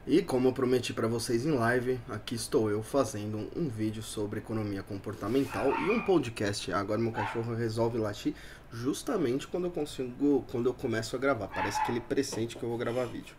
E como eu prometi para vocês em live, aqui estou eu fazendo um vídeo sobre economia comportamental e um podcast. Agora meu cachorro resolve latir justamente quando eu começo a gravar. Parece que ele pressente que eu vou gravar vídeo.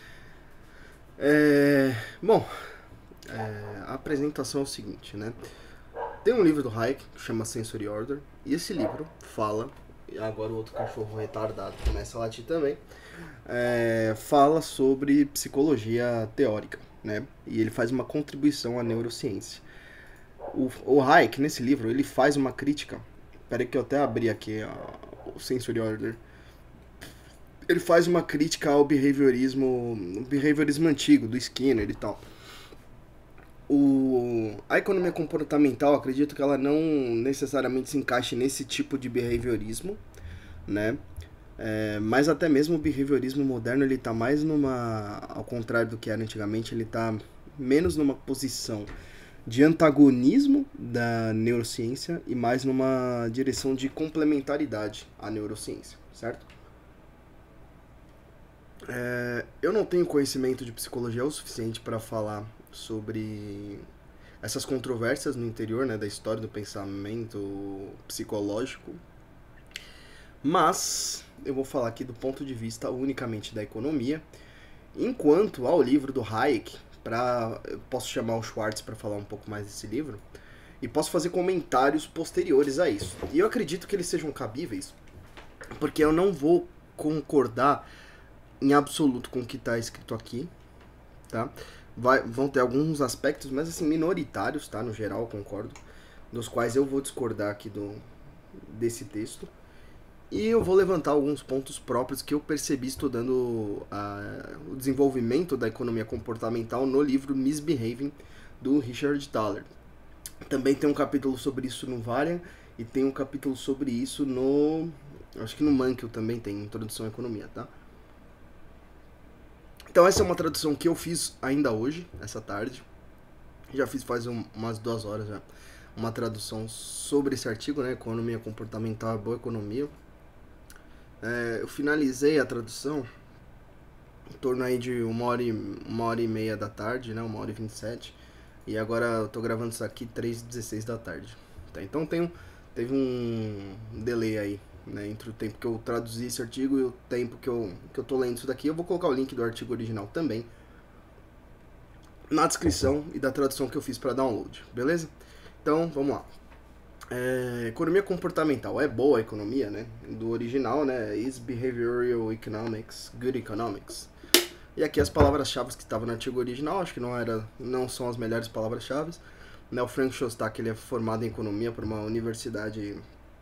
Bom, a apresentação é o seguinte, né? Tem um livro do Hayek que chama Sensory Order e esse livro fala, e agora o outro cachorro retardado começa a latir também, fala sobre psicologia teórica, né? E ele faz uma contribuição à neurociência. O Hayek, nesse livro, ele faz uma crítica. Peraí que eu até abri aqui o Sensory Order. Ele faz uma crítica ao behaviorismo antigo, do Skinner e tal. A economia comportamental, acredito que ela não necessariamente se encaixe nesse tipo de behaviorismo, né? Mas até mesmo o behaviorismo moderno, ele tá mais ao contrário do que era antigamente, ele tá menos numa posição de antagonismo da neurociência e mais numa direção de complementaridade à neurociência, certo? Eu não tenho conhecimento de psicologia o suficiente para falar sobre essas controvérsias no interior, né, da história do pensamento psicológico, mas eu vou falar aqui do ponto de vista unicamente da economia, enquanto ao livro do Hayek, eu posso chamar o Schwartz para falar um pouco mais desse livro, e posso fazer comentários posteriores a isso. E eu acredito que eles sejam cabíveis, porque eu não vou concordar em absoluto com o que está escrito aqui, tá? Vão ter alguns aspectos, mas assim, minoritários, tá? No geral, eu concordo, dos quais eu vou discordar aqui desse texto. E eu vou levantar alguns pontos próprios que eu percebi estudando o desenvolvimento da economia comportamental no livro Misbehaving, do Richard Thaler. Também tem um capítulo sobre isso no Varian, e tem um capítulo sobre isso acho que no Mankell também tem, Introdução à Economia, tá? Então essa é uma tradução que eu fiz ainda hoje, essa tarde. Já fiz faz umas 2 horas já. Uma tradução sobre esse artigo, né? Economia comportamental é boa economia. Eu finalizei a tradução em torno aí de uma hora e meia da tarde, né? 1h27. E agora eu tô gravando isso aqui 3h16 da tarde. Tá? Então teve um delay aí, né, entre o tempo que eu traduzi esse artigo e o tempo que eu tô lendo isso daqui. Eu vou colocar o link do artigo original também na descrição e da tradução que eu fiz para download, beleza? Então, vamos lá. Economia comportamental é boa a economia, né? Do original, né? Is behavioral economics good economics? E aqui as palavras-chave que estavam no artigo original, acho que não são as melhores palavras-chave. Né? O Frank Shostak, ele é formado em economia por uma universidade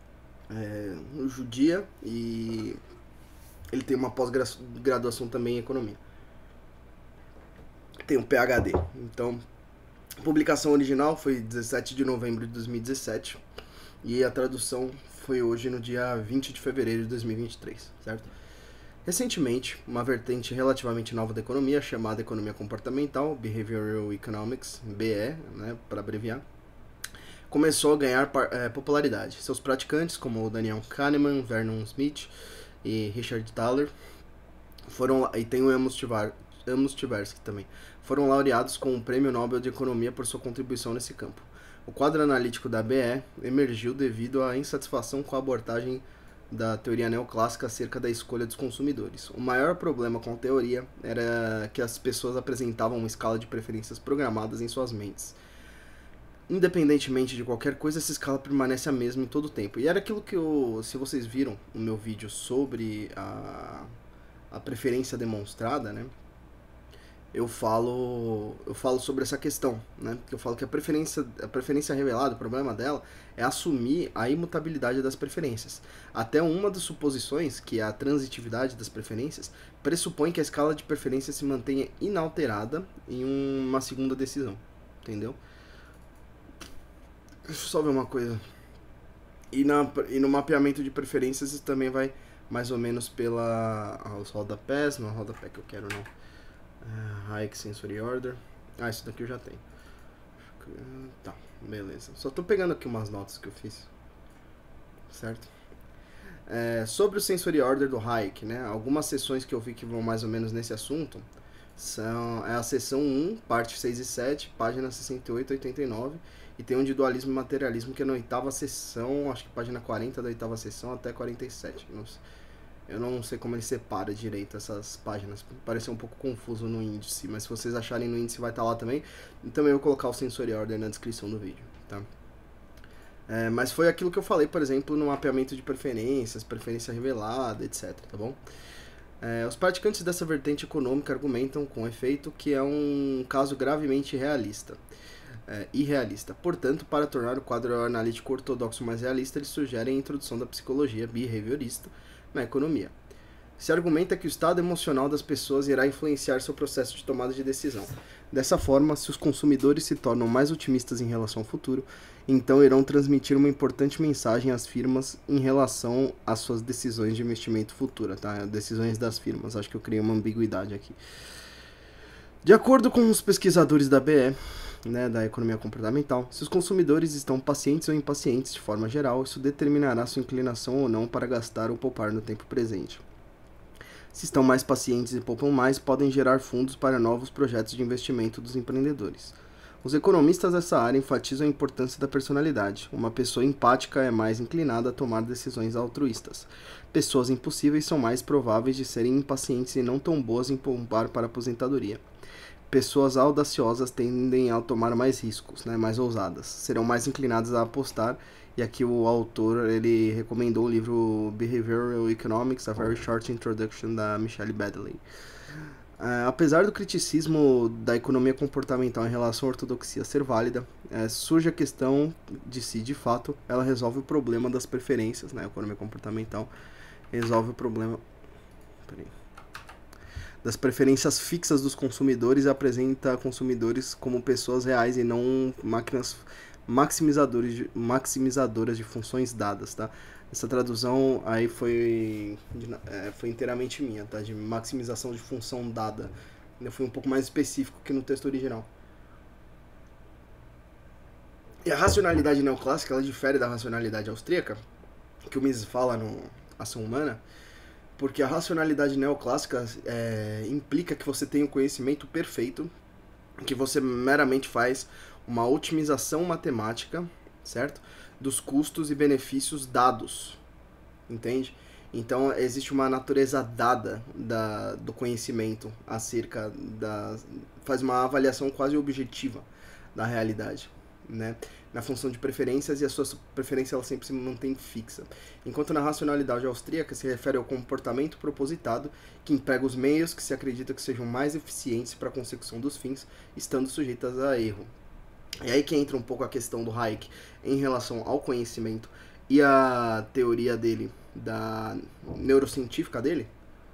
judia e ele tem uma pós-graduação também em economia. Tem um PhD. Então, a publicação original foi 17 de novembro de 2017 e a tradução foi hoje no dia 20 de fevereiro de 2023, certo? Recentemente, uma vertente relativamente nova da economia, chamada economia comportamental, Behavioral Economics, BE, né, para abreviar, começou a ganhar popularidade. Seus praticantes, como o Daniel Kahneman, Vernon Smith e Richard Thaler, e tem o Amos Tversky também, foram laureados com o Prêmio Nobel de Economia por sua contribuição nesse campo. O quadro analítico da BE emergiu devido à insatisfação com a abordagem da teoria neoclássica acerca da escolha dos consumidores. O maior problema com a teoria era que as pessoas apresentavam uma escala de preferências programadas em suas mentes. Independentemente de qualquer coisa, essa escala permanece a mesma em todo o tempo. E era aquilo que se vocês viram o meu vídeo sobre a preferência demonstrada, né? Eu falo sobre essa questão, né? Eu falo que a preferência revelada, o problema dela é assumir a imutabilidade das preferências. Até uma das suposições, que é a transitividade das preferências, pressupõe que a escala de preferência se mantenha inalterada em uma segunda decisão, entendeu? Deixa eu só ver uma coisa. E no mapeamento de preferências isso também vai mais ou menos os rodapés, não é o rodapé que eu quero não. Hayek Sensory Order. Isso daqui eu já tenho. Tá, beleza. Só tô pegando aqui umas notas que eu fiz. Certo? Sobre o Sensory Order do Hayek, né? Algumas sessões que eu vi que vão mais ou menos nesse assunto É a seção 1, parte 6 e 7, página 68 e 89. E tem um de dualismo e materialismo, que é na oitava seção, acho que página 40 da oitava seção até 47. Eu não sei como ele separa direito essas páginas. Parece um pouco confuso no índice, mas se vocês acharem no índice vai estar lá também. E também eu vou colocar o Sensory Order na descrição do vídeo, tá? Mas foi aquilo que eu falei, por exemplo, no mapeamento de preferências, preferência revelada, etc, tá bom? Os praticantes dessa vertente econômica argumentam, com efeito, que é um caso gravemente irrealista. Portanto, para tornar o quadro analítico ortodoxo mais realista, eles sugerem a introdução da psicologia behaviorista na economia. Se argumenta que o estado emocional das pessoas irá influenciar seu processo de tomada de decisão. Dessa forma, se os consumidores se tornam mais otimistas em relação ao futuro, então irão transmitir uma importante mensagem às firmas em relação às suas decisões de investimento futuro, tá? Decisões das firmas, acho que eu criei uma ambiguidade aqui. De acordo com os pesquisadores da BE, da economia comportamental, se os consumidores estão pacientes ou impacientes de forma geral, isso determinará sua inclinação ou não para gastar ou poupar no tempo presente. Se estão mais pacientes e poupam mais, podem gerar fundos para novos projetos de investimento dos empreendedores. Os economistas dessa área enfatizam a importância da personalidade. Uma pessoa empática é mais inclinada a tomar decisões altruístas. Pessoas impossíveis são mais prováveis de serem impacientes e não tão boas em poupar para a aposentadoria. Pessoas audaciosas tendem a tomar mais riscos, mais ousadas. Serão mais inclinadas a apostar. E aqui o autor ele recomendou o livro Behavioral Economics, A Very Short Introduction, da Michelle Baddeley. Apesar do criticismo da economia comportamental em relação à ortodoxia ser válida, surge a questão de se, de fato, ela resolve o problema das preferências, a economia comportamental resolve o problema das preferências fixas dos consumidores e apresenta consumidores como pessoas reais e não máquinas maximizadoras de funções dadas, tá? Essa tradução aí foi inteiramente minha, tá? De maximização de função dada. Eu fui um pouco mais específico que no texto original. E a racionalidade neoclássica, ela difere da racionalidade austríaca, que o Mises fala no Ação Humana, porque a racionalidade neoclássica implica que você tem o conhecimento perfeito, que você meramente faz uma otimização matemática, certo? Dos custos e benefícios dados, entende? Então, existe uma natureza dada do conhecimento acerca faz uma avaliação quase objetiva da realidade, na função de preferências, e a sua preferência ela sempre se mantém fixa. Enquanto na racionalidade austríaca se refere ao comportamento propositado, que emprega os meios que se acredita que sejam mais eficientes para a consecução dos fins, estando sujeitas a erro. E aí que entra um pouco a questão do Hayek em relação ao conhecimento e a teoria dele, da neurocientífica dele,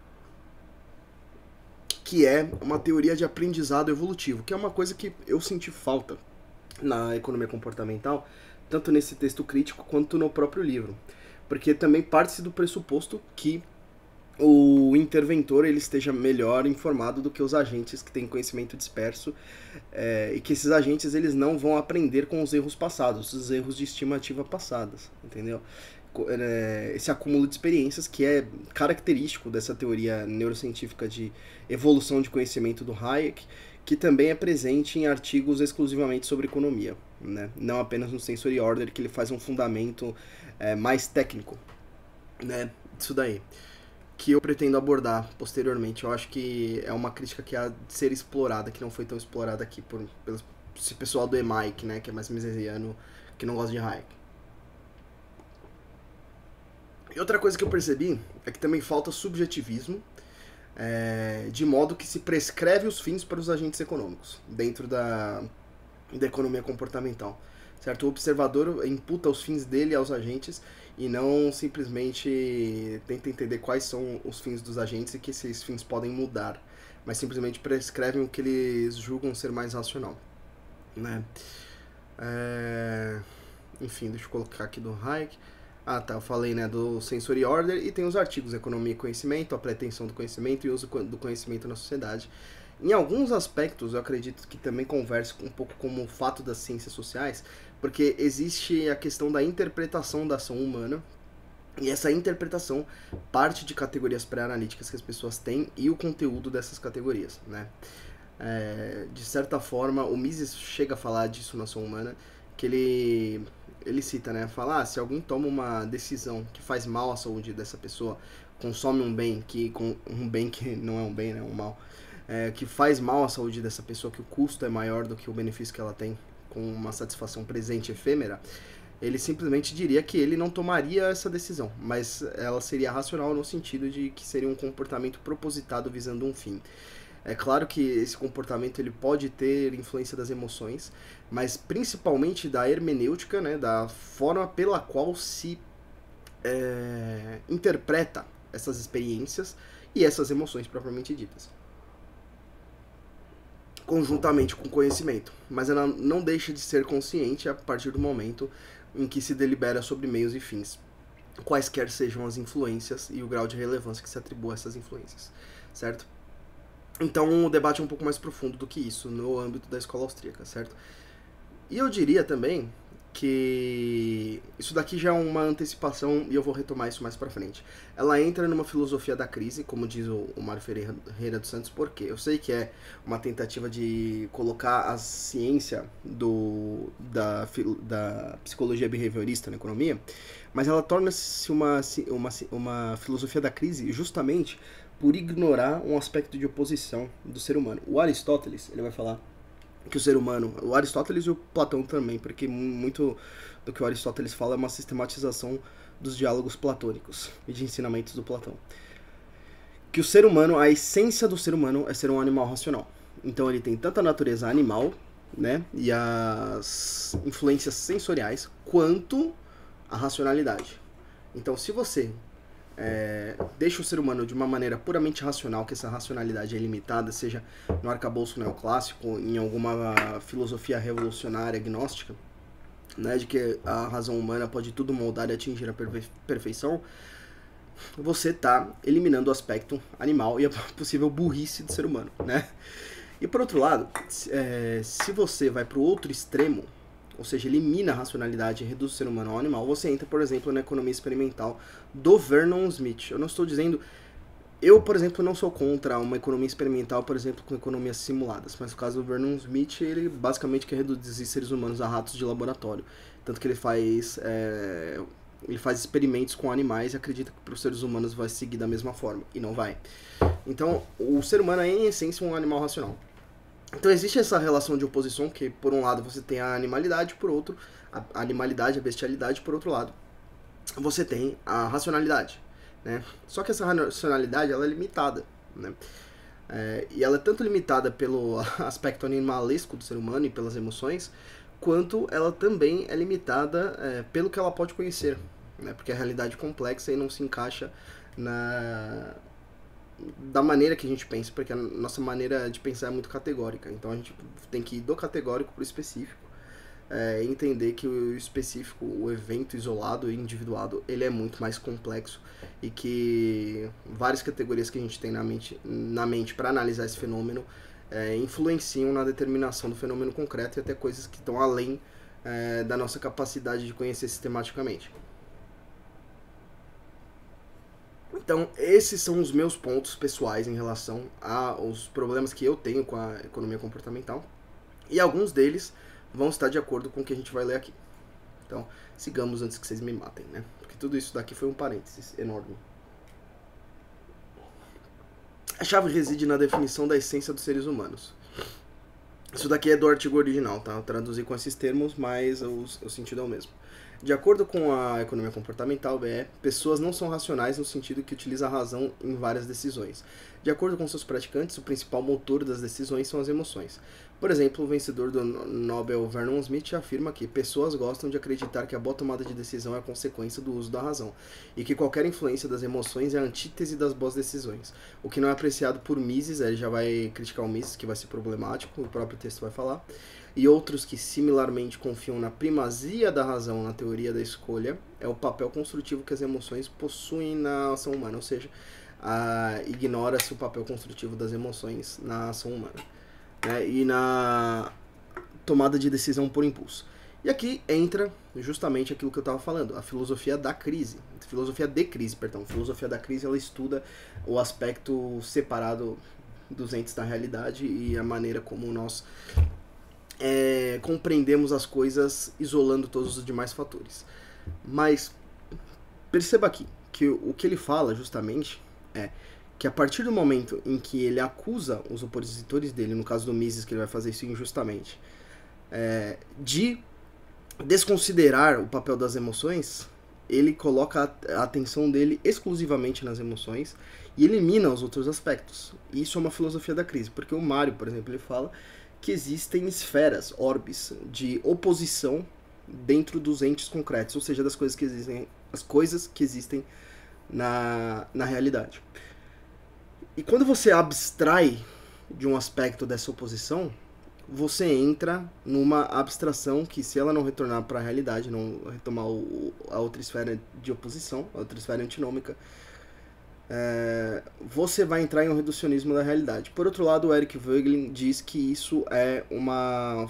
que é uma teoria de aprendizado evolutivo, que é uma coisa que eu senti falta na economia comportamental, tanto nesse texto crítico quanto no próprio livro, porque também parte-se do pressuposto que o interventor ele esteja melhor informado do que os agentes que têm conhecimento disperso, e que esses agentes eles não vão aprender com os erros passados, os erros de estimativa passadas, entendeu? Esse acúmulo de experiências que é característico dessa teoria neurocientífica de evolução de conhecimento do Hayek, que também é presente em artigos exclusivamente sobre economia, não apenas no Sensory Order, que ele faz um fundamento mais técnico, disso daí, que eu pretendo abordar posteriormente. Eu acho que é uma crítica que há de ser explorada, que não foi tão explorada aqui pelo esse pessoal do EMAIC, que é mais misesiano, que não gosta de Hayek. E outra coisa que eu percebi é que também falta subjetivismo, de modo que se prescreve os fins para os agentes econômicos, dentro da economia comportamental, certo? O observador imputa os fins dele aos agentes e não simplesmente tenta entender quais são os fins dos agentes e que esses fins podem mudar, mas simplesmente prescrevem o que eles julgam ser mais racional, Enfim, deixa eu colocar aqui do Hayek. Eu falei, do Sensory Order, e tem os artigos Economia e Conhecimento, a pretensão do conhecimento e o uso do conhecimento na sociedade. Em alguns aspectos, eu acredito que também conversa um pouco como o fato das ciências sociais, porque existe a questão da interpretação da ação humana, E essa interpretação parte de categorias pré-analíticas que as pessoas têm e o conteúdo dessas categorias, né? De certa forma, o Mises chega a falar disso na ação humana, que ele cita, né? Fala, se alguém toma uma decisão que faz mal à saúde dessa pessoa, consome um bem que não é um bem, né? Um mal, que faz mal à saúde dessa pessoa, que o custo é maior do que o benefício que ela tem, com uma satisfação presente e efêmera, ele simplesmente diria que ele não tomaria essa decisão, mas ela seria racional no sentido de que seria um comportamento propositado visando um fim. É claro que esse comportamento ele pode ter influência das emoções, mas principalmente da hermenêutica, né, da forma pela qual se interpreta essas experiências e essas emoções propriamente ditas, conjuntamente com o conhecimento. Mas ela não deixa de ser consciente a partir do momento em que se delibera sobre meios e fins, quaisquer sejam as influências e o grau de relevância que se atribua a essas influências, certo? Então o debate é um pouco mais profundo do que isso no âmbito da escola austríaca, certo? E eu diria também que isso daqui já é uma antecipação e eu vou retomar isso mais pra frente. Ela entra numa filosofia da crise, como diz o Mário Ferreira dos Santos, porque eu sei que é uma tentativa de colocar a ciência da psicologia behaviorista na economia, mas ela torna-se uma filosofia da crise justamente por ignorar um aspecto de oposição do ser humano. O Aristóteles, ele vai falar que o ser humano, o Aristóteles e o Platão também, porque muito do que o Aristóteles fala é uma sistematização dos diálogos platônicos e de ensinamentos do Platão. Que o ser humano, a essência do ser humano é ser um animal racional. Então ele tem tanto a natureza animal, né, e as influências sensoriais, quanto a racionalidade. Então se você deixa o ser humano de uma maneira puramente racional, que essa racionalidade é limitada, seja no arcabouço neoclássico, em alguma filosofia revolucionária gnóstica, né, de que a razão humana pode tudo moldar e atingir a perfeição, você está eliminando o aspecto animal e a possível burrice do ser humano, né? E por outro lado, se você vai para o outro extremo, ou seja, elimina a racionalidade e reduz o ser humano ao animal, você entra, por exemplo, na economia experimental do Vernon Smith. Eu não estou dizendo... Eu, por exemplo, não sou contra uma economia experimental, por exemplo, com economias simuladas, mas no caso do Vernon Smith, ele basicamente quer reduzir seres humanos a ratos de laboratório. Tanto que ele faz experimentos com animais e acredita que para os seres humanos vai seguir da mesma forma, e não vai. Então, o ser humano é, em essência, um animal racional. Então existe essa relação de oposição, que por um lado você tem a animalidade, por outro, a animalidade, a bestialidade, por outro lado você tem a racionalidade, né? Só que essa racionalidade ela é limitada, né? E ela é tanto limitada pelo aspecto animalesco do ser humano e pelas emoções, quanto ela também é limitada pelo que ela pode conhecer, né? Porque a realidade complexa e não se encaixa da maneira que a gente pensa, porque a nossa maneira de pensar é muito categórica. Então a gente tem que ir do categórico para o específico, entender que o específico, o evento isolado e individuado, ele é muito mais complexo e que várias categorias que a gente tem na mente para analisar esse fenômeno influenciam na determinação do fenômeno concreto e até coisas que estão além da nossa capacidade de conhecer sistematicamente. Então, esses são os meus pontos pessoais em relação aos problemas que eu tenho com a economia comportamental. E alguns deles vão estar de acordo com o que a gente vai ler aqui. Então, sigamos antes que vocês me matem, né? Porque tudo isso daqui foi um parênteses enorme. A chave reside na definição da essência dos seres humanos. Isso daqui é do artigo original, tá? Eu traduzi com esses termos, mas o sentido é o mesmo. De acordo com a economia comportamental, pessoas não são racionais no sentido que utiliza a razão em várias decisões. De acordo com seus praticantes, o principal motor das decisões são as emoções. Por exemplo, o vencedor do Nobel Vernon Smith afirma que pessoas gostam de acreditar que a boa tomada de decisão é a consequência do uso da razão, e que qualquer influência das emoções é a antítese das boas decisões. O que não é apreciado por Mises, ele já vai criticar o Mises, que vai ser problemático, o próprio texto vai falar, e outros que similarmente confiam na primazia da razão na teoria da escolha, é o papel construtivo que as emoções possuem na ação humana, ou seja, ignora-se o papel construtivo das emoções na ação humana, né, e na tomada de decisão por impulso. E aqui entra justamente aquilo que eu estava falando, a filosofia da crise. Filosofia de crise, perdão. Filosofia da crise, ela estuda o aspecto separado dos entes da realidade e a maneira como nós compreendemos as coisas isolando todos os demais fatores. Mas perceba aqui que o que ele fala justamente é que a partir do momento em que ele acusa os opositores dele, no caso do Mises, que ele vai fazer isso injustamente, de desconsiderar o papel das emoções, ele coloca a atenção dele exclusivamente nas emoções e elimina os outros aspectos. E isso é uma filosofia da crise, porque o Mário, por exemplo, ele fala que existem esferas, orbes, de oposição dentro dos entes concretos, ou seja, das coisas que existem, as coisas que existem na realidade. E quando você abstrai de um aspecto dessa oposição, você entra numa abstração que, se ela não retornar para a realidade, não retomar a outra esfera de oposição, a outra esfera antinômica, você vai entrar em um reducionismo da realidade. Por outro lado, o Eric Voegelin diz que isso é uma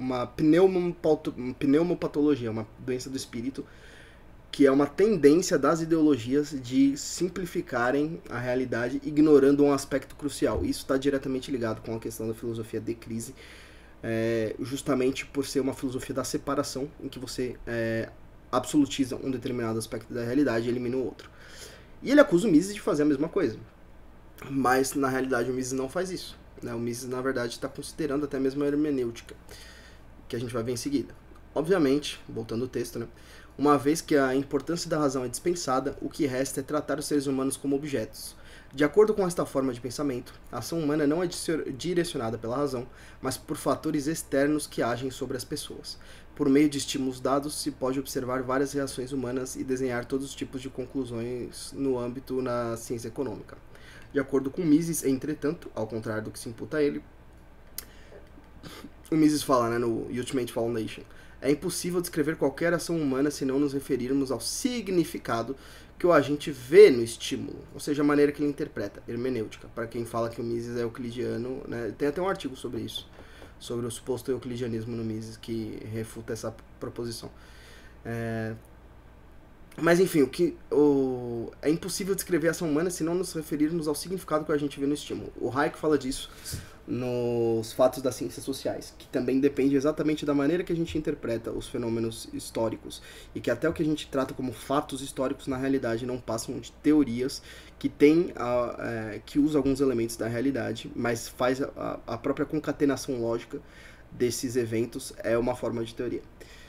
pneumopatologia, uma doença do espírito, que é uma tendência das ideologias de simplificarem a realidade, ignorando um aspecto crucial. Isso está diretamente ligado com a questão da filosofia de crise, justamente por ser uma filosofia da separação, em que você absolutiza um determinado aspecto da realidade e elimina o outro. E ele acusa o Mises de fazer a mesma coisa. Mas, na realidade, o Mises não faz isso. Né? O Mises, na verdade, está considerando até mesmo a hermenêutica, que a gente vai ver em seguida. Obviamente, voltando ao texto, né? Uma vez que a importância da razão é dispensada, o que resta é tratar os seres humanos como objetos. De acordo com esta forma de pensamento, a ação humana não é direcionada pela razão, mas por fatores externos que agem sobre as pessoas. Por meio de estímulos dados, se pode observar várias reações humanas e desenhar todos os tipos de conclusões no âmbito na ciência econômica. De acordo com Mises, entretanto, ao contrário do que se imputa a ele, o Mises fala, né, no Ultimate Foundation, é impossível descrever qualquer ação humana se não nos referirmos ao significado que o agente vê no estímulo, ou seja, a maneira que ele interpreta, hermenêutica. Para quem fala que o Mises é euclidiano, né, tem até um artigo sobre isso, sobre o suposto euclidianismo no Mises, que refuta essa proposição. Mas enfim, é impossível descrever a ação humana se não nos referirmos ao significado que a gente vê no estímulo. O Hayek fala disso nos Fatos das Ciências Sociais, que também depende exatamente da maneira que a gente interpreta os fenômenos históricos, e que até o que a gente trata como fatos históricos na realidade não passam de teorias que que usam alguns elementos da realidade, mas faz a própria concatenação lógica desses eventos é uma forma de teoria.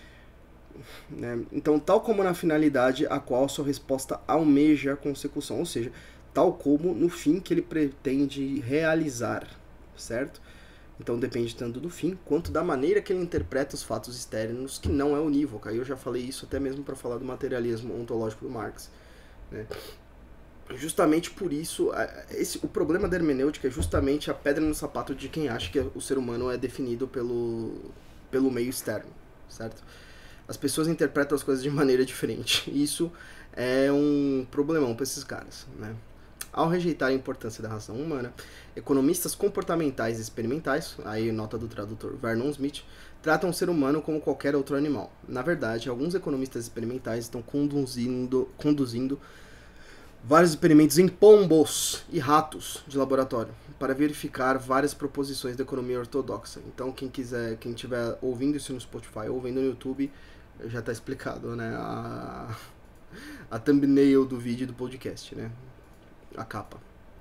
Então, tal como na finalidade a qual sua resposta almeja a consecução, ou seja, tal como no fim que ele pretende realizar, certo? Então depende tanto do fim quanto da maneira que ele interpreta os fatos externos, que não é unívoca. Eu já falei isso até mesmo para falar do materialismo ontológico do Marx, né? Justamente por isso, o problema da hermenêutica é justamente a pedra no sapato de quem acha que o ser humano é definido pelo meio externo, certo? As pessoas interpretam as coisas de maneira diferente. Isso é um problemão para esses caras, né? Ao rejeitar a importância da razão humana, economistas comportamentais e experimentais, aí nota do tradutor Vernon Smith, tratam o ser humano como qualquer outro animal. Na verdade, alguns economistas experimentais estão conduzindo vários experimentos em pombos e ratos de laboratório para verificar várias proposições da economia ortodoxa. Então, quem estiver ouvindo isso no Spotify ou vendo no YouTube, já está explicado, né? A thumbnail do vídeo do podcast, né? A capa.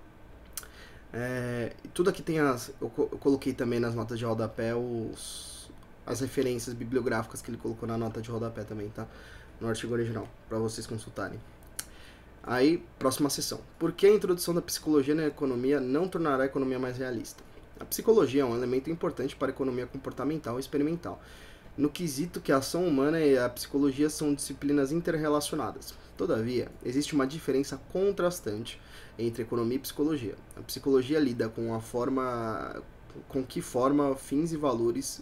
Tudo aqui tem eu coloquei também nas notas de rodapé as referências bibliográficas que ele colocou na nota de rodapé também, tá? No artigo original, para vocês consultarem. Aí, próxima sessão. Por que a introdução da psicologia na economia não tornará a economia mais realista? A psicologia é um elemento importante para a economia comportamental e experimental, no quesito que a ação humana e a psicologia são disciplinas interrelacionadas. Todavia, existe uma diferença contrastante entre economia e psicologia. A psicologia lida com que forma fins e valores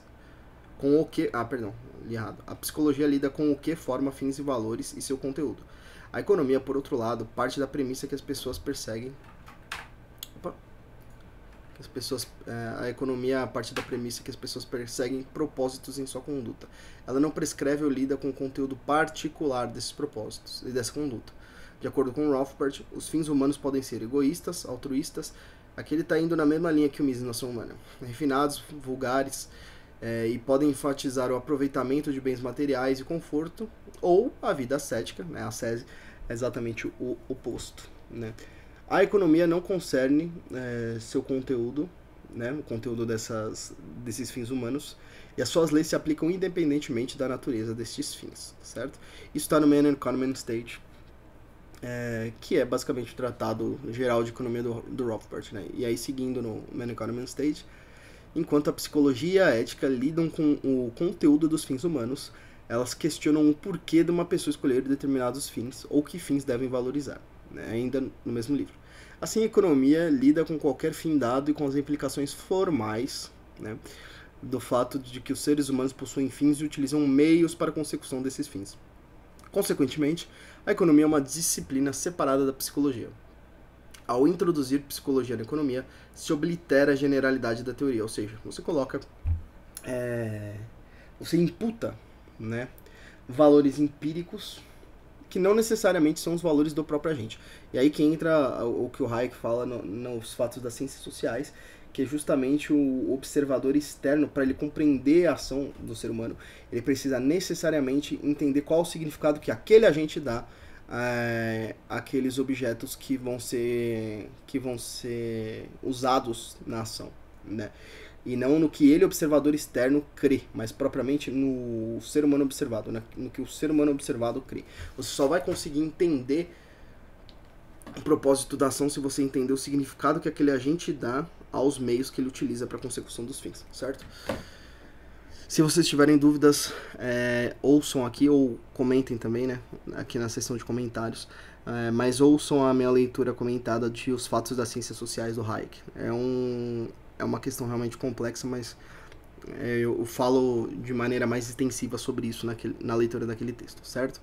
A psicologia lida com o que forma fins e valores e seu conteúdo. A economia, por outro lado, parte da premissa que as pessoas perseguem As pessoas, a economia, a partir da premissa que as pessoas perseguem propósitos em sua conduta. Ela não prescreve ou lida com o conteúdo particular desses propósitos e dessa conduta. De acordo com Rothbard, os fins humanos podem ser egoístas, altruístas, aqui ele está indo na mesma linha que o Mises na ação humana, refinados, vulgares, e podem enfatizar o aproveitamento de bens materiais e conforto, ou a vida ascética, né, a ascese, é exatamente o oposto, né. A economia não concerne seu conteúdo, né, o conteúdo desses fins humanos, e as suas leis se aplicam independentemente da natureza destes fins, certo? Isso está no Man and Kahneman State, que é basicamente o tratado geral de economia do Rothbard, né? E aí, seguindo no Man and Kahneman State, enquanto a psicologia e a ética lidam com o conteúdo dos fins humanos, elas questionam o porquê de uma pessoa escolher determinados fins ou que fins devem valorizar, né? Ainda no mesmo livro. Assim, a economia lida com qualquer fim dado e com as implicações formais, né, do fato de que os seres humanos possuem fins e utilizam meios para a consecução desses fins. Consequentemente, a economia é uma disciplina separada da psicologia. Ao introduzir psicologia na economia, se oblitera a generalidade da teoria, ou seja, você coloca, você imputa, né, valores empíricos que não necessariamente são os valores do próprio agente. E aí que entra o que o Hayek fala nos fatos das ciências sociais, que é justamente o observador externo, para ele compreender a ação do ser humano, ele precisa necessariamente entender qual o significado que aquele agente dá àqueles objetos que vão ser usados na ação, né? E não no que ele, observador externo, crê, mas propriamente no ser humano observado, né? No que o ser humano observado crê. Você só vai conseguir entender o propósito da ação se você entender o significado que aquele agente dá aos meios que ele utiliza para a consecução dos fins, certo? Se vocês tiverem dúvidas, ouçam aqui ou comentem também, né? Aqui na seção de comentários. Mas ouçam a minha leitura comentada de Os Fatos das Ciências Sociais do Hayek. É uma questão realmente complexa, mas eu falo de maneira mais extensiva sobre isso na leitura daquele texto, certo?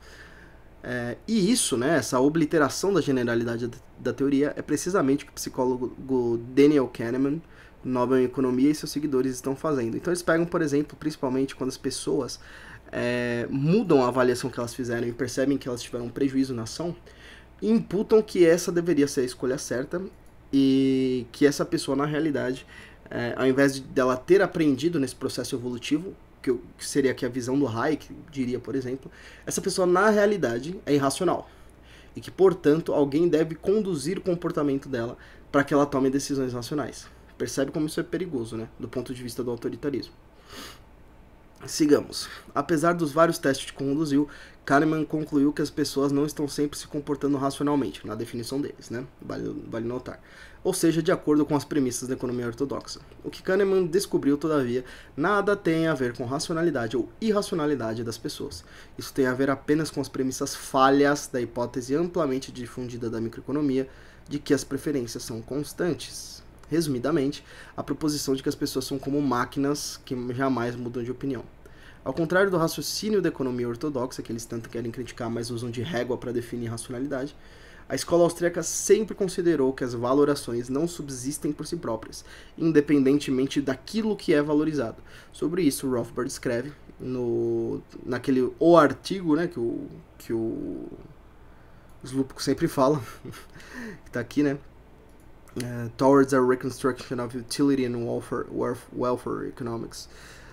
E isso, né, essa obliteração da generalidade da teoria é precisamente o que o psicólogo Daniel Kahneman, Nobel em Economia, e seus seguidores estão fazendo. Então eles pegam, por exemplo, principalmente quando as pessoas mudam a avaliação que elas fizeram e percebem que elas tiveram um prejuízo na ação, e imputam que essa deveria ser a escolha certa e que essa pessoa, na realidade, ao invés dela ter aprendido nesse processo evolutivo, que seria aqui a visão do Hayek, diria, por exemplo, essa pessoa, na realidade, é irracional. E que, portanto, alguém deve conduzir o comportamento dela para que ela tome decisões racionais. Percebe como isso é perigoso, né? Do ponto de vista do autoritarismo. Sigamos. Apesar dos vários testes que conduziu, Kahneman concluiu que as pessoas não estão sempre se comportando racionalmente, na definição deles, né? Vale notar. Ou seja, de acordo com as premissas da economia ortodoxa. O que Kahneman descobriu, todavia, nada tem a ver com racionalidade ou irracionalidade das pessoas. Isso tem a ver apenas com as premissas falhas da hipótese amplamente difundida da microeconomia de que as preferências são constantes. Resumidamente, a proposição de que as pessoas são como máquinas que jamais mudam de opinião. Ao contrário do raciocínio da economia ortodoxa, que eles tanto querem criticar, mas usam de régua para definir racionalidade, a escola austríaca sempre considerou que as valorações não subsistem por si próprias, independentemente daquilo que é valorizado. Sobre isso, Rothbard escreve naquele artigo, né, que o Slupko sempre fala, que está aqui, né? Towards a Reconstruction of Utility and Welfare Economics.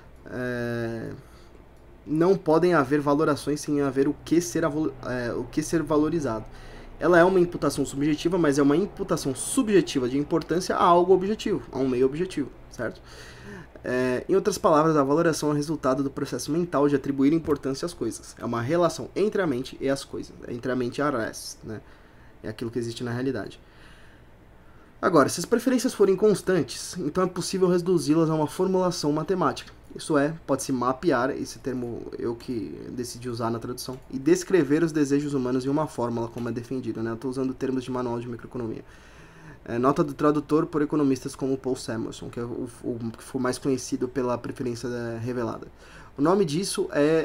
Não podem haver valorações sem haver o que ser valorizado. Ela é uma imputação subjetiva, mas é uma imputação subjetiva de importância a algo objetivo, a um meio objetivo, certo? Em outras palavras, a valoração é resultado do processo mental de atribuir importância às coisas. É uma relação entre a mente e as coisas, entre a mente e a res, né? É aquilo que existe na realidade. Agora, se as preferências forem constantes, então é possível reduzi-las a uma formulação matemática. Isso é, pode-se mapear, esse termo eu que decidi usar na tradução, e descrever os desejos humanos em uma fórmula, como é defendido, né? Eu estou usando termos de manual de microeconomia. Nota do tradutor por economistas como Paul Samuelson, que é o que foi mais conhecido pela preferência revelada. O nome disso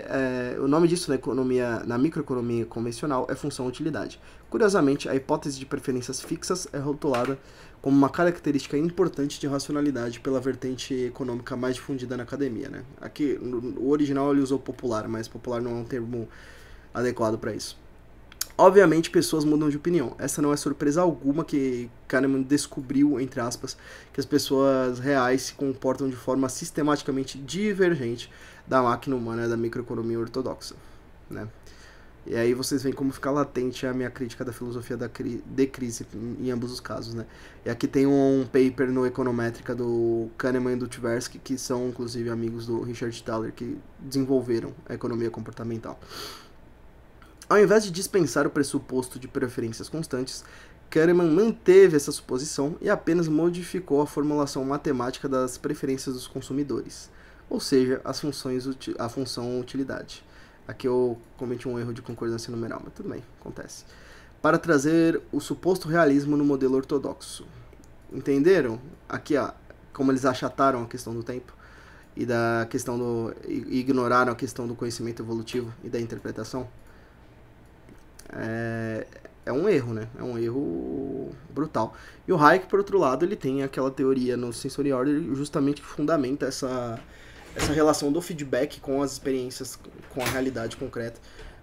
na microeconomia convencional é função utilidade. Curiosamente, a hipótese de preferências fixas é rotulada como uma característica importante de racionalidade pela vertente econômica mais difundida na academia, né? Aqui, o original ele usou popular, mas popular não é um termo adequado para isso. Obviamente, pessoas mudam de opinião. Essa não é surpresa alguma que Kahneman descobriu, entre aspas, que as pessoas reais se comportam de forma sistematicamente divergente da máquina humana da microeconomia ortodoxa, né? E aí vocês veem como fica latente a minha crítica da filosofia de crise em ambos os casos, né? E aqui tem um paper no Econométrica do Kahneman e do Tversky, que são inclusive amigos do Richard Thaler, que desenvolveram a economia comportamental. Ao invés de dispensar o pressuposto de preferências constantes, Kahneman manteve essa suposição e apenas modificou a formulação matemática das preferências dos consumidores, ou seja, a função utilidade. Aqui eu cometi um erro de concordância numeral, mas tudo bem, acontece. Para trazer o suposto realismo no modelo ortodoxo. Entenderam? Aqui, ó, como eles achataram a questão do tempo e da questão e ignoraram a questão do conhecimento evolutivo e da interpretação. É um erro, né? É um erro brutal. E o Hayek, por outro lado, ele tem aquela teoria no Sensory Order justamente que fundamenta essa relação do feedback com as experiências, com a realidade concreta,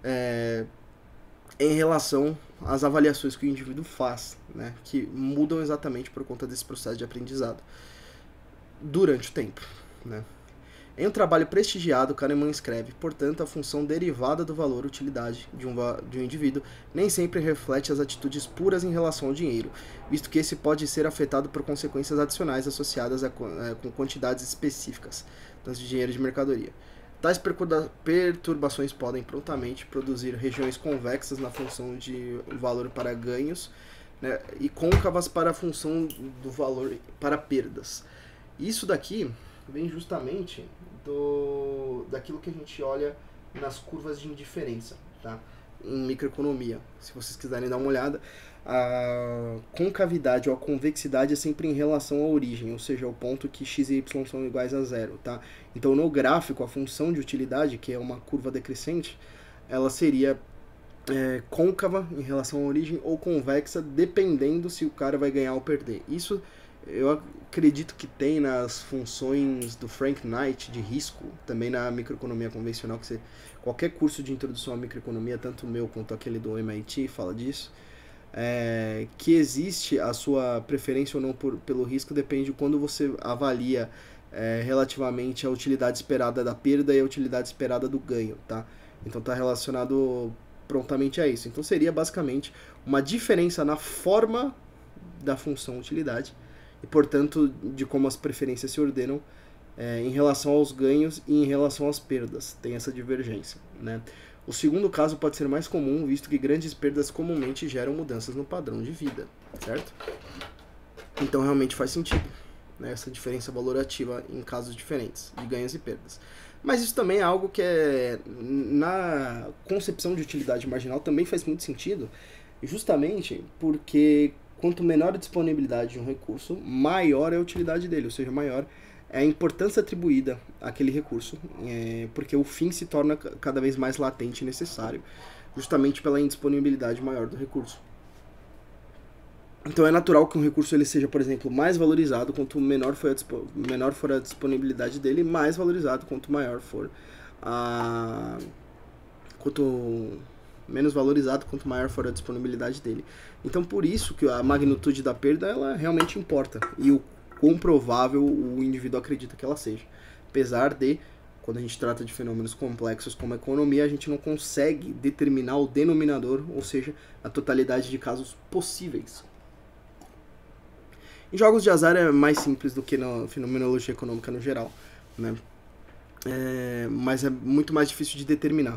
em relação às avaliações que o indivíduo faz, né? Que mudam exatamente por conta desse processo de aprendizado durante o tempo, né? Em um trabalho prestigiado, Kahneman escreve, portanto, a função derivada do valor utilidade de um indivíduo nem sempre reflete as atitudes puras em relação ao dinheiro, visto que esse pode ser afetado por consequências adicionais associadas com quantidades específicas, tanto de dinheiro e de mercadoria. Tais perturbações podem prontamente produzir regiões convexas na função de valor para ganhos, né, e côncavas para a função do valor para perdas. Isso daqui vem justamente daquilo que a gente olha nas curvas de indiferença, tá? Em microeconomia. Se vocês quiserem dar uma olhada, a concavidade ou a convexidade é sempre em relação à origem, ou seja, ao ponto que x e y são iguais a zero, tá? Então, no gráfico, a função de utilidade, que é uma curva decrescente, ela seria côncava em relação à origem ou convexa, dependendo se o cara vai ganhar ou perder. Isso eu acredito que tem nas funções do Frank Knight de risco, também na microeconomia convencional, que qualquer curso de introdução à microeconomia, tanto o meu quanto aquele do MIT, fala disso, que existe a sua preferência ou não pelo risco, depende de quando você avalia relativamente a utilidade esperada da perda e a utilidade esperada do ganho, tá? Então está relacionado prontamente a isso. Então seria basicamente uma diferença na forma da função utilidade, e, portanto, de como as preferências se ordenam em relação aos ganhos e em relação às perdas. Tem essa divergência, né? O segundo caso pode ser mais comum, visto que grandes perdas comumente geram mudanças no padrão de vida, certo? Então, realmente faz sentido, né, essa diferença valorativa em casos diferentes, de ganhos e perdas. Mas isso também é algo que na concepção de utilidade marginal também faz muito sentido, justamente porque quanto menor a disponibilidade de um recurso, maior é a utilidade dele, ou seja, maior é a importância atribuída àquele recurso, porque o fim se torna cada vez mais latente e necessário, justamente pela indisponibilidade maior do recurso. Então é natural que um recurso ele seja, por exemplo, mais valorizado quanto menor for a disponibilidade dele, mais valorizado quanto maior for quanto menos valorizado quanto maior for a disponibilidade dele. Então por isso que a magnitude da perda ela realmente importa e o quão provável o indivíduo acredita que ela seja. Apesar de, quando a gente trata de fenômenos complexos como a economia, a gente não consegue determinar o denominador, ou seja, a totalidade de casos possíveis. Em jogos de azar é mais simples do que na fenomenologia econômica no geral, né? Mas é muito mais difícil de determinar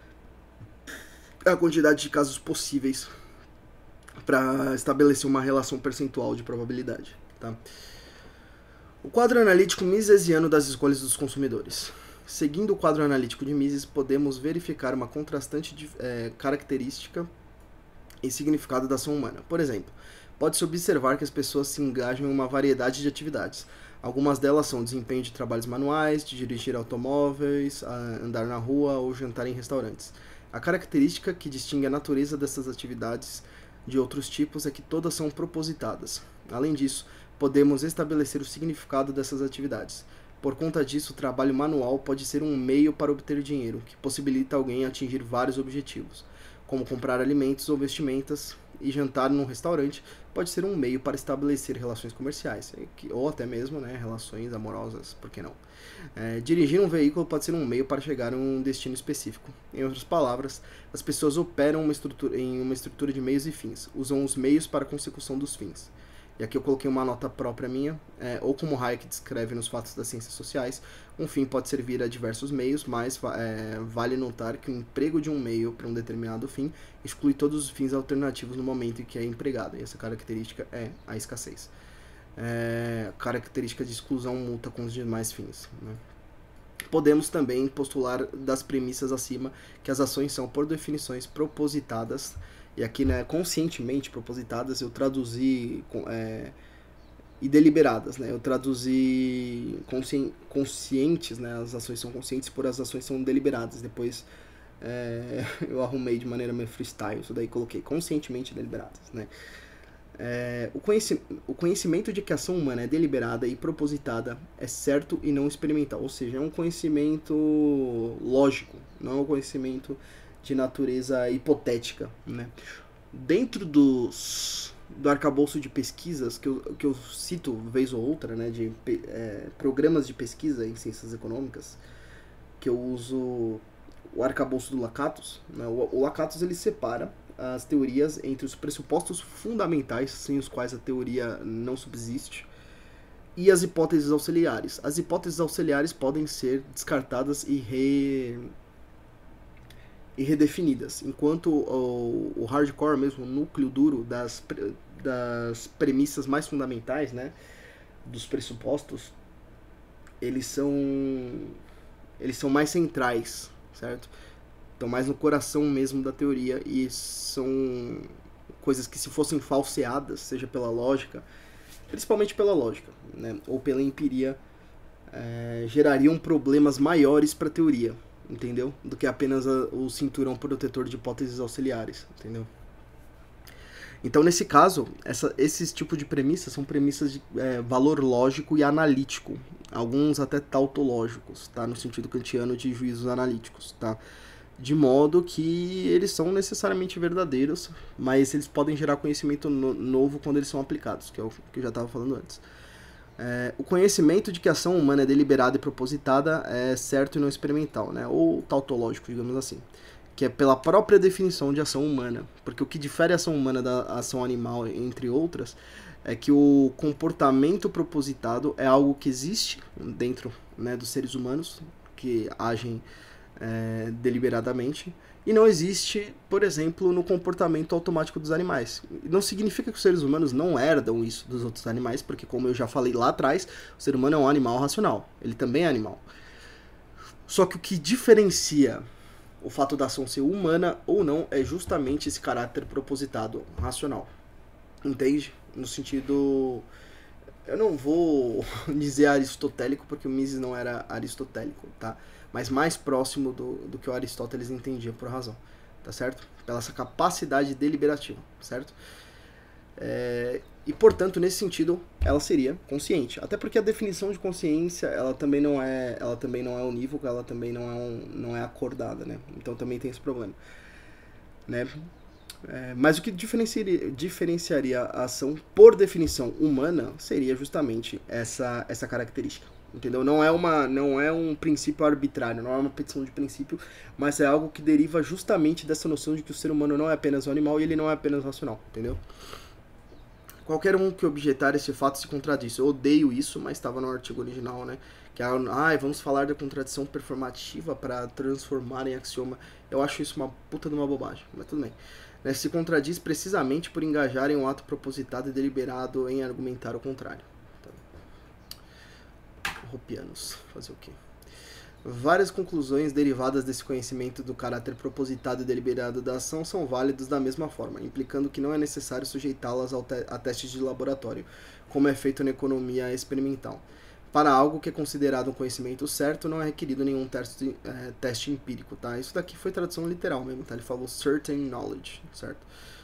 a quantidade de casos possíveis para estabelecer uma relação percentual de probabilidade, tá? O quadro analítico misesiano das escolhas dos consumidores. Seguindo o quadro analítico de Mises, podemos verificar uma contrastante característica e significado da ação humana. Por exemplo, pode-se observar que as pessoas se engajam em uma variedade de atividades. Algumas delas são desempenho de trabalhos manuais, de dirigir automóveis, andar na rua ou jantar em restaurantes. A característica que distingue a natureza dessas atividades de outros tipos é que todas são propositadas. Além disso, podemos estabelecer o significado dessas atividades. Por conta disso, o trabalho manual pode ser um meio para obter dinheiro, que possibilita alguém atingir vários objetivos, como comprar alimentos ou vestimentas, e jantar num restaurante pode ser um meio para estabelecer relações comerciais, ou até mesmo, né, relações amorosas, por que não? Dirigir um veículo pode ser um meio para chegar a um destino específico. Em outras palavras, as pessoas operam em uma estrutura de meios e fins, usam os meios para a consecução dos fins. E aqui eu coloquei uma nota própria minha, ou como Hayek descreve nos Fatos das Ciências Sociais, um fim pode servir a diversos meios, mas vale notar que o emprego de um meio para um determinado fim exclui todos os fins alternativos no momento em que é empregado, e essa característica é a escassez. Característica de exclusão multa com os demais fins, né? Podemos também postular das premissas acima que as ações são, por definições, propositadas, e aqui, né, conscientemente propositadas, eu traduzi e deliberadas, né? Eu traduzi conscientes, né? As ações são conscientes, por as ações são deliberadas. Depois eu arrumei de maneira meio freestyle, isso daí coloquei conscientemente deliberadas, né? O conhecimento de que a ação humana é deliberada e propositada é certo e não experimental, ou seja, é um conhecimento lógico, não é um conhecimento de natureza hipotética, né? Dentro do arcabouço de pesquisas que eu cito vez ou outra, né, de programas de pesquisa em ciências econômicas, que eu uso o arcabouço do Lakatos, né? O Lakatos ele separa as teorias entre os pressupostos fundamentais, sem os quais a teoria não subsiste, e as hipóteses auxiliares. As hipóteses auxiliares podem ser descartadas e redefinidas, enquanto o hardcore, mesmo o núcleo duro das premissas mais fundamentais, né, dos pressupostos, eles são mais centrais, certo? Estão mais no coração mesmo da teoria, e são coisas que, se fossem falseadas, seja pela lógica, principalmente pela lógica, né, ou pela empiria, gerariam problemas maiores para a teoria, entendeu? Do que apenas o cinturão protetor de hipóteses auxiliares, entendeu? Então, nesse caso, esses tipos de premissas são premissas de valor lógico e analítico, alguns até tautológicos, tá? No sentido kantiano de juízos analíticos, tá? De modo que eles são necessariamente verdadeiros, mas eles podem gerar conhecimento novo quando eles são aplicados, que é o que eu já estava falando antes. O conhecimento de que a ação humana é deliberada e propositada é certo e não experimental, né? Ou tautológico, digamos assim, que é pela própria definição de ação humana, porque o que difere a ação humana da ação animal, entre outras, é que o comportamento propositado é algo que existe dentro, né, dos seres humanos, que agem deliberadamente, e não existe, por exemplo, no comportamento automático dos animais. Não significa que os seres humanos não herdam isso dos outros animais, porque, como eu já falei lá atrás, o ser humano é um animal racional. Ele também é animal. Só que o que diferencia o fato da ação ser humana ou não é justamente esse caráter propositado, racional. Entende? No sentido... Eu não vou dizer aristotélico, porque o Mises não era aristotélico, tá? Mas mais próximo do que o Aristóteles entendia por razão, tá certo? Pela essa capacidade deliberativa, certo? E, portanto, nesse sentido, ela seria consciente. Até porque a definição de consciência, ela também não é unívoca, ela também não é acordada, né? Então também tem esse problema, né? Mas o que diferenciaria a ação, por definição humana, seria justamente essa característica. Entendeu? Não é um princípio arbitrário, não é uma petição de princípio, mas é algo que deriva justamente dessa noção de que o ser humano não é apenas um animal e ele não é apenas racional, entendeu? Qualquer um que objetar esse fato se contradiz. Eu odeio isso, mas estava no artigo original, né? Que vamos falar da contradição performativa para transformar em axioma. Eu acho isso uma puta de uma bobagem, mas tudo bem. Se contradiz precisamente por engajar em um ato propositado e deliberado em argumentar o contrário. Roupianos, fazer o quê? Várias conclusões derivadas desse conhecimento do caráter propositado e deliberado da ação são válidas da mesma forma, implicando que não é necessário sujeitá-las a testes de laboratório, como é feito na economia experimental. Para algo que é considerado um conhecimento certo, não é requerido nenhum teste empírico, tá? Isso daqui foi tradução literal mesmo, tá? Ele falou certain knowledge, certo?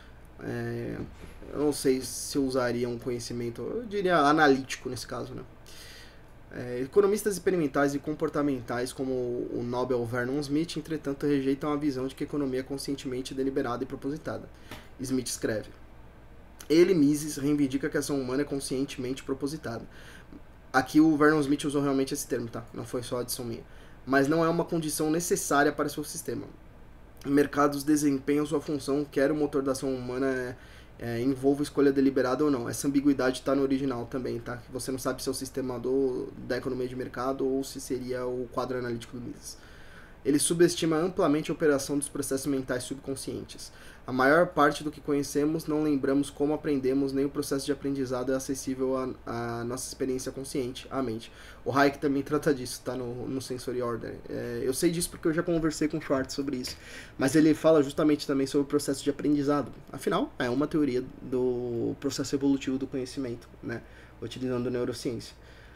Eu não sei se eu usaria um conhecimento, eu diria analítico nesse caso, né? Economistas experimentais e comportamentais como o Nobel Vernon Smith, entretanto, rejeitam a visão de que a economia é conscientemente deliberada e propositada. Smith escreve: ele, Mises, reivindica que a ação humana é conscientemente propositada. Aqui o Vernon Smith usou realmente esse termo, tá? Não foi só a adição minha. Mas não é uma condição necessária para seu sistema. Mercados desempenham sua função, quer o motor da ação humana envolva escolha deliberada ou não. Essa ambiguidade está no original também, tá? Você não sabe se é o sistema da economia de mercado ou se seria o quadro analítico do Mises. Ele subestima amplamente a operação dos processos mentais subconscientes. A maior parte do que conhecemos não lembramos como aprendemos, nem o processo de aprendizado é acessível à nossa experiência consciente, à mente. O Hayek também trata disso, tá no Sensory Order. Eu sei disso porque eu já conversei com o Schwartz sobre isso. Mas ele fala justamente também sobre o processo de aprendizado. Afinal, é uma teoria do processo evolutivo do conhecimento, né? Utilizando neurociência.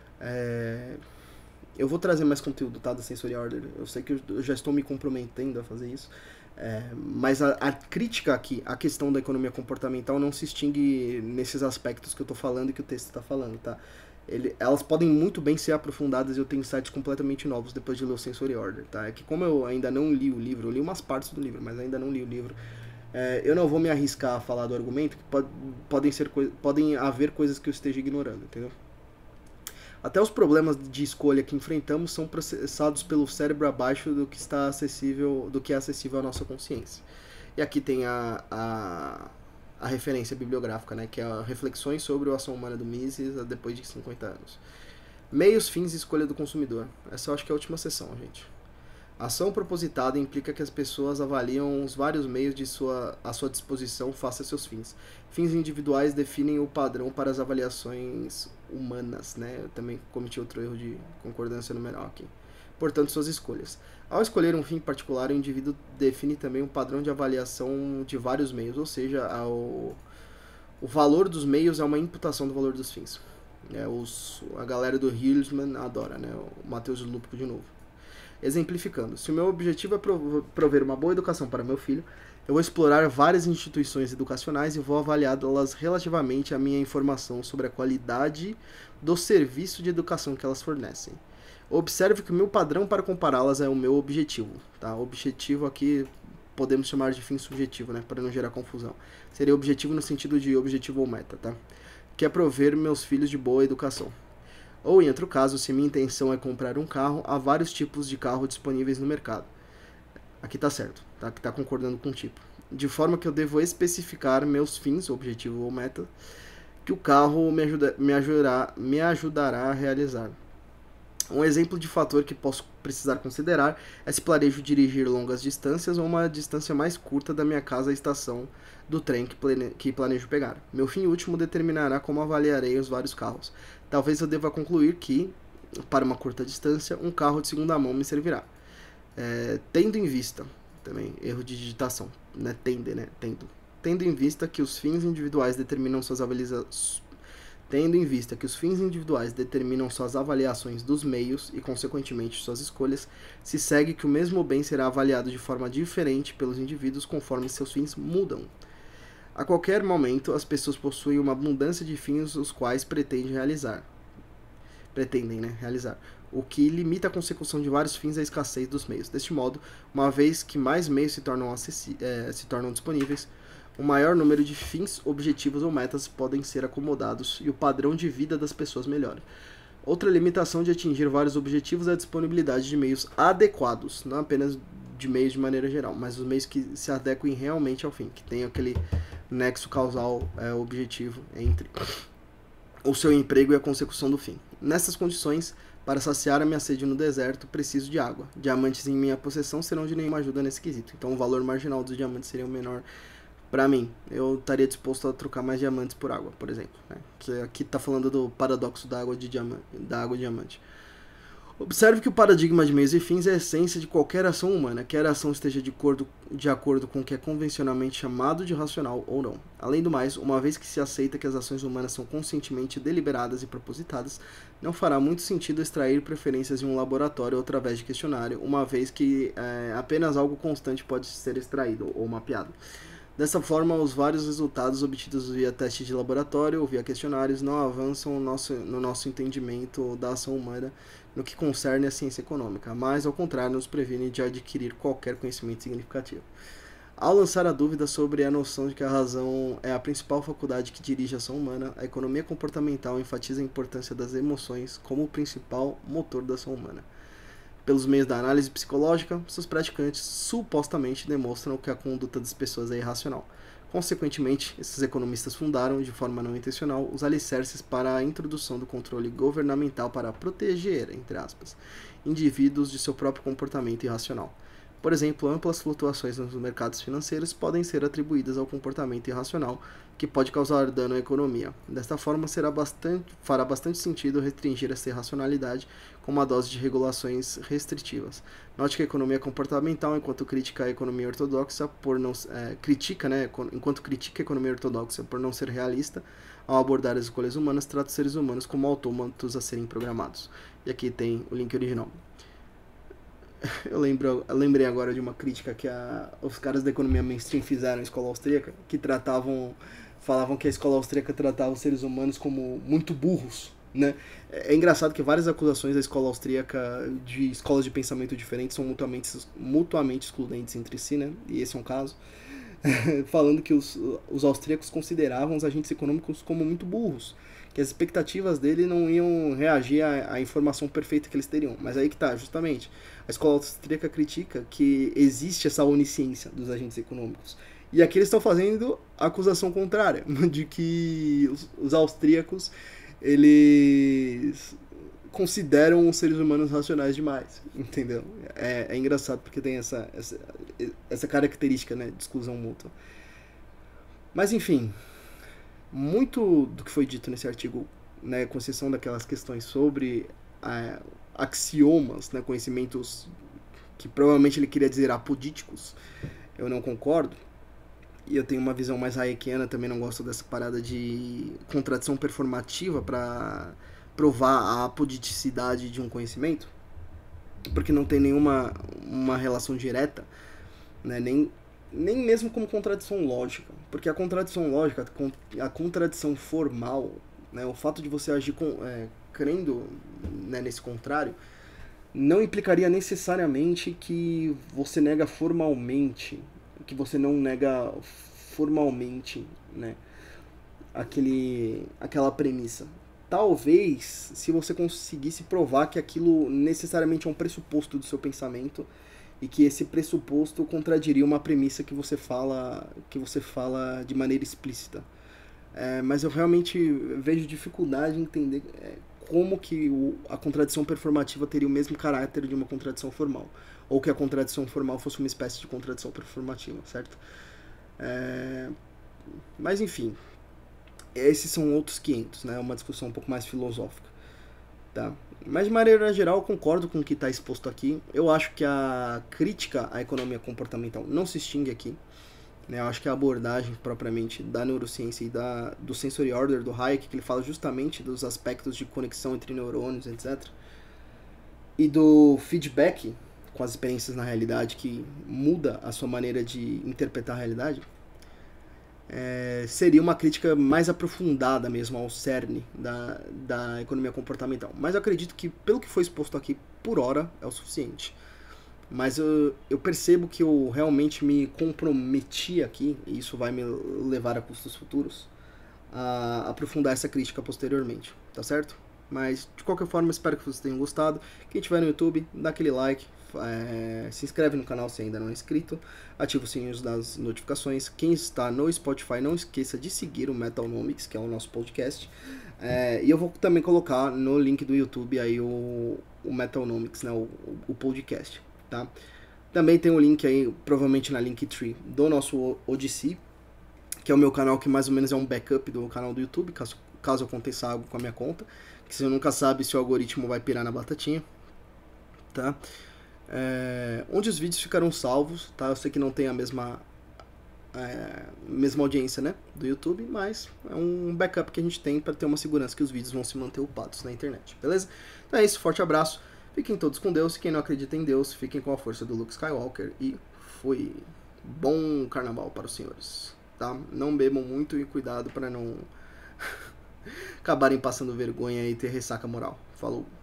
Eu vou trazer mais conteúdo, tá, da Sensory Order. Eu sei que eu já estou me comprometendo a fazer isso. Mas a crítica aqui, a questão da economia comportamental não se extingue nesses aspectos que eu estou falando e que o texto está falando, tá? Elas podem muito bem ser aprofundadas e eu tenho insights completamente novos depois de ler o Sensory Order, tá? É que como eu ainda não li o livro, eu li umas partes do livro, mas ainda não li o livro, eu não vou me arriscar a falar do argumento, que podem haver coisas que eu esteja ignorando, entendeu? Até os problemas de escolha que enfrentamos são processados pelo cérebro abaixo do que é acessível à nossa consciência. E aqui tem a referência bibliográfica, né, que é Reflexões sobre a Ação Humana do Mises depois de 50 anos. Meios, fins e escolha do consumidor. Essa eu acho que é a última sessão, gente. A ação propositada implica que as pessoas avaliam os vários meios à sua disposição face a seus fins. Fins individuais definem o padrão para as avaliações humanas, né? Eu também cometi outro erro de concordância numeral aqui. Portanto, suas escolhas. Ao escolher um fim particular, o indivíduo define também um padrão de avaliação de vários meios, ou seja, o valor dos meios é uma imputação do valor dos fins. A galera do Hillsman adora, né? O Matheus Lupo de novo. Exemplificando, se o meu objetivo é prover uma boa educação para meu filho, eu vou explorar várias instituições educacionais e vou avaliá-las relativamente à minha informação sobre a qualidade do serviço de educação que elas fornecem. Observe que o meu padrão para compará-las é o meu objetivo. Tá? Objetivo aqui podemos chamar de fim subjetivo, né? Para não gerar confusão. Seria objetivo no sentido de objetivo ou meta, tá? Que é prover meus filhos de boa educação. Ou, em outro caso, se minha intenção é comprar um carro, há vários tipos de carro disponíveis no mercado. Aqui tá certo, tá? Aqui tá concordando com o tipo. De forma que eu devo especificar meus fins, objetivo ou meta, que o carro me ajudará a realizar. Um exemplo de fator que posso precisar considerar é se planejo dirigir longas distâncias ou uma distância mais curta da minha casa à estação do trem que planejo pegar. Meu fim último determinará como avaliarei os vários carros. Talvez eu deva concluir que, para uma curta distância, um carro de segunda mão me servirá. Tendo em vista, também, erro de digitação, né? Tendo em vista que os fins individuais determinam suas avaliações dos meios e, consequentemente, suas escolhas, se segue que o mesmo bem será avaliado de forma diferente pelos indivíduos conforme seus fins mudam. A qualquer momento, as pessoas possuem uma abundância de fins os quais pretendem realizar, o que limita a consecução de vários fins à escassez dos meios. Deste modo, uma vez que mais meios se tornam disponíveis, um maior número de fins, objetivos ou metas podem ser acomodados e o padrão de vida das pessoas melhora. Outra limitação de atingir vários objetivos é a disponibilidade de meios adequados, não apenas de meios de maneira geral, mas os meios que se adequem realmente ao fim, que tenham aquele nexo causal objetivo entre o seu emprego e a consecução do fim. Nessas condições, para saciar a minha sede no deserto, preciso de água. Diamantes em minha possessão serão de nenhuma ajuda nesse quesito, então o valor marginal dos diamantes seria o menor. Para mim, eu estaria disposto a trocar mais diamantes por água, por exemplo. Né? Que aqui está falando do paradoxo da água diamante. Observe que o paradigma de meios e fins é a essência de qualquer ação humana, quer a ação esteja de acordo com o que é convencionalmente chamado de racional ou não. Além do mais, uma vez que se aceita que as ações humanas são conscientemente deliberadas e propositadas, não fará muito sentido extrair preferências em um laboratório ou através de questionário, uma vez que apenas algo constante pode ser extraído ou mapeado. Dessa forma, os vários resultados obtidos via testes de laboratório ou via questionários não avançam no nosso entendimento da ação humana no que concerne a ciência econômica, mas, ao contrário, nos previne de adquirir qualquer conhecimento significativo. Ao lançar a dúvida sobre a noção de que a razão é a principal faculdade que dirige a ação humana, a economia comportamental enfatiza a importância das emoções como o principal motor da ação humana. Pelos meios da análise psicológica, seus praticantes supostamente demonstram que a conduta das pessoas é irracional. Consequentemente, esses economistas fundaram, de forma não intencional, os alicerces para a introdução do controle governamental para proteger, entre aspas, indivíduos de seu próprio comportamento irracional. Por exemplo, amplas flutuações nos mercados financeiros podem ser atribuídas ao comportamento irracional, que pode causar dano à economia. Desta forma, fará bastante sentido restringir essa irracionalidade com uma dose de regulações restritivas. Note que a economia comportamental, enquanto critica a economia ortodoxa enquanto critica a economia ortodoxa por não ser realista, ao abordar as escolhas humanas, trata os seres humanos como autômatos a serem programados. E aqui tem o link original. Eu lembrei agora de uma crítica que os caras da economia mainstream fizeram à escola austríaca, que falavam que a escola austríaca tratava os seres humanos como muito burros, né? É engraçado que várias acusações da escola austríaca de escolas de pensamento diferentes são mutuamente excludentes entre si, né? E esse é um caso. Falando que os austríacos consideravam os agentes econômicos como muito burros, que as expectativas dele não iam reagir à informação perfeita que eles teriam. Mas aí que tá, justamente, a escola austríaca critica que existe essa onisciência dos agentes econômicos. E aqui eles estão fazendo a acusação contrária, de que os austríacos, eles consideram os seres humanos racionais demais, entendeu? É engraçado porque tem essa característica, né, de exclusão mútua. Mas enfim, muito do que foi dito nesse artigo, né, com exceção daquelas questões sobre axiomas, né, conhecimentos que provavelmente ele queria dizer apodíticos, eu não concordo. E eu tenho uma visão mais hayekiana, também não gosto dessa parada de contradição performativa para provar a apoditicidade de um conhecimento, porque não tem nenhuma relação direta, né, nem mesmo como contradição lógica, porque a contradição lógica, a contradição formal, né, o fato de você agir crendo, né, nesse contrário, não implicaria necessariamente que você nega formalmente, que você não nega formalmente, né, aquela premissa. Talvez, se você conseguisse provar que aquilo necessariamente é um pressuposto do seu pensamento e que esse pressuposto contradiria uma premissa que você fala de maneira explícita. Mas eu realmente vejo dificuldade em entender como que a contradição performativa teria o mesmo caráter de uma contradição formal, ou que a contradição formal fosse uma espécie de contradição performativa, certo? Mas enfim, esses são outros 500, né? Uma discussão um pouco mais filosófica, tá? Mas de maneira geral eu concordo com o que está exposto aqui. Eu acho que a crítica à economia comportamental não se extingue aqui, né? Eu acho que a abordagem propriamente da neurociência e do sensory order do Hayek, que ele fala justamente dos aspectos de conexão entre neurônios, etc., e do feedback com as experiências na realidade, que muda a sua maneira de interpretar a realidade, seria uma crítica mais aprofundada mesmo ao cerne da economia comportamental. Mas eu acredito que, pelo que foi exposto aqui, por hora, é o suficiente. Mas eu percebo que eu realmente me comprometi aqui, e isso vai me levar a custos futuros, a aprofundar essa crítica posteriormente, tá certo? Mas, de qualquer forma, espero que vocês tenham gostado. Quem estiver no YouTube, dá aquele like, se inscreve no canal se ainda não é inscrito, ativa o sininho das notificações. Quem está no Spotify, não esqueça de seguir o Metanomics, que é o nosso podcast. E eu vou também colocar no link do YouTube aí o Metanomics, né, o podcast, tá? Também tem o link aí, provavelmente na Linktree, do nosso Odyssey, que é o meu canal, que mais ou menos é um backup do canal do YouTube, caso aconteça algo com a minha conta, que você nunca sabe se o algoritmo vai pirar na batatinha. tá? Onde os vídeos ficarão salvos, tá? Eu sei que não tem a mesma audiência, né, do YouTube, mas é um backup que a gente tem para ter uma segurança que os vídeos vão se manter upados na internet, beleza? Então é isso, forte abraço, fiquem todos com Deus, quem não acredita em Deus, fiquem com a força do Luke Skywalker e fui. Bom carnaval para os senhores, tá? Não bebam muito e cuidado para não acabarem passando vergonha e ter ressaca moral. Falou!